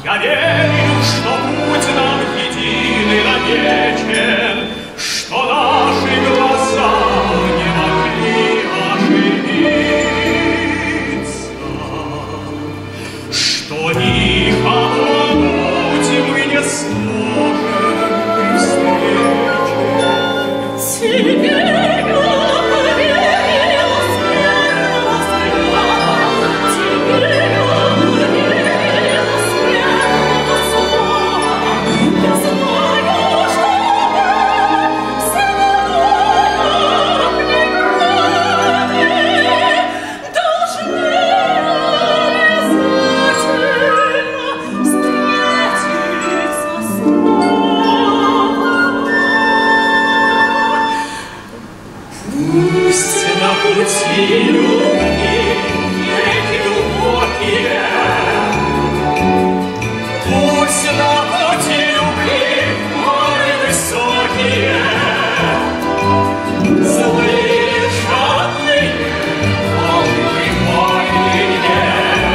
Я верю, что путь нам единый навечен, что наши глаза не могли ошибиться, что их обмануть мы не сможем при встрече. Тебе пусть на пути любви реки глубокие, пусть на пути любви горы высокие, злые жадные волны моря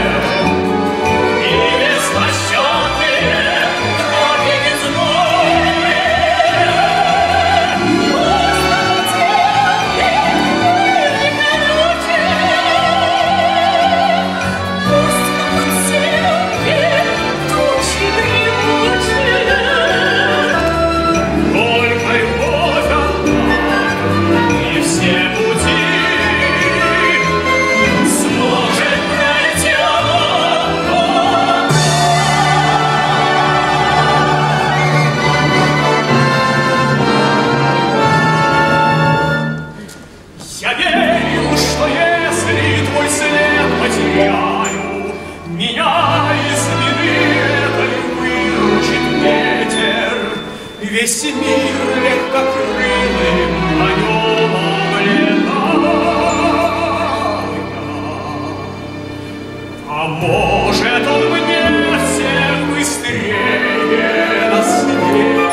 и беспощадные дороги безмолвные. Я верю, что если твой след потеряю, меня из беды этой выручит ветер, весь мир легкокрылым на нем облетая. А может, он мне всех быстрее на свете.